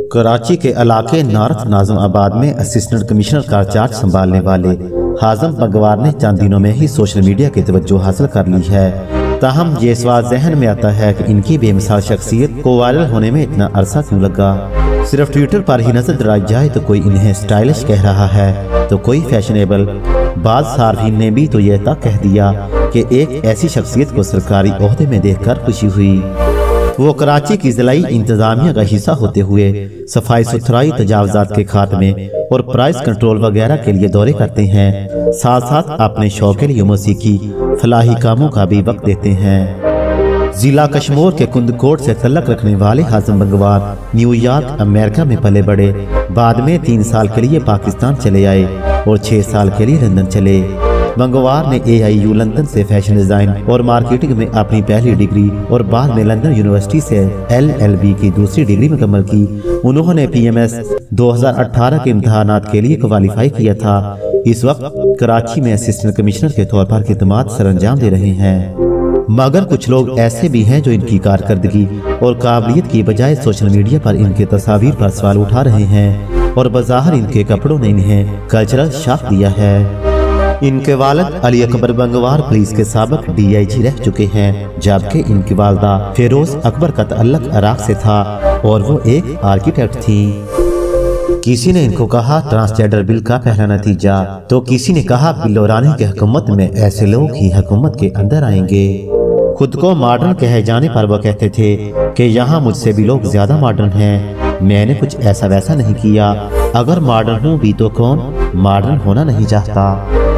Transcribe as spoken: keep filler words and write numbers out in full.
कराची के इलाके नॉर्थ नाज़िमाबाद में असिस्टेंट कमिश्नर का चार्ज संभालने वाले हाज़म बंगवार ने चंद दिनों में ही सोशल मीडिया की तवज्जो हासिल कर ली है। ताहम ये सवाल जहन में आता है कि इनकी बेमिसाल शख्सियत को वायरल होने में इतना अरसा क्यों लगा। सिर्फ ट्विटर पर ही नजर दराई जाए तो कोई इन्हें स्टाइलिश कह रहा है तो कोई फैशनेबल। बाद सार्फिन ने भी तो यह तक कह दिया कि एक ऐसी शख्सियत को सरकारी ओहदे में देखकर खुशी हुई। वो कराची की जिलाई इंतजामिया का हिस्सा होते हुए सफाई सुथराई, तजावजात के खात्मे और प्राइस कंट्रोल वगैरह के लिए दौरे करते हैं। साथ साथ अपने शौक के लिए मौसीकी फलाही कामों का भी वक्त देते हैं। जिला कश्मीर के कुंदकोट से तल्लक रखने वाले हाज़म बंगवार न्यूयॉर्क अमेरिका में पले बड़े। बाद में तीन साल के लिए पाकिस्तान चले आए और छह साल के लिए लंदन चले। बंगवार ने ए आई यू लंदन से फैशन डिजाइन और मार्केटिंग में अपनी पहली डिग्री और बाद में लंदन यूनिवर्सिटी से एल एल बी की दूसरी डिग्री मुकम्मल की। उन्होंने पी एम एस दो हज़ार अठारह के इम्तहानात के लिए क्वालिफाई किया था। इस वक्त कराची में असिस्टेंट कमिश्नर के तौर पर खिदमात सरअंजाम दे रहे हैं। मगर कुछ लोग ऐसे भी हैं जो इनकी कारकर्दगी और काबिलियत की बजाय सोशल मीडिया पर इनके तस्वीर पर सवाल उठा रहे हैं और बज़ाहिर इनके कपड़ों ने इन्हें कल्चरल शाख दिया है। इनके वालिद अली अकबर बंगवार पुलिस के साबिक डी आई जी रह चुके हैं, जबकि इनकी वालदा फेरोज अकबर का तअल्लुक इराक से था और वो एक आर्किटेक्ट थी। किसी ने इनको कहा ट्रांसजेंडर बिल का पहला नतीजा, तो किसी ने कहा बिल्लोरानी की हुकूमत में ऐसे लोग ही हुकूमत के अंदर आएंगे। खुद को मॉडर्न कहे जाने पर वो कहते थे कि यहाँ मुझसे भी लोग ज्यादा मॉडर्न हैं। मैंने कुछ ऐसा वैसा नहीं किया। अगर मॉडर्न हूँ भी तो कौन मॉडर्न होना नहीं चाहता।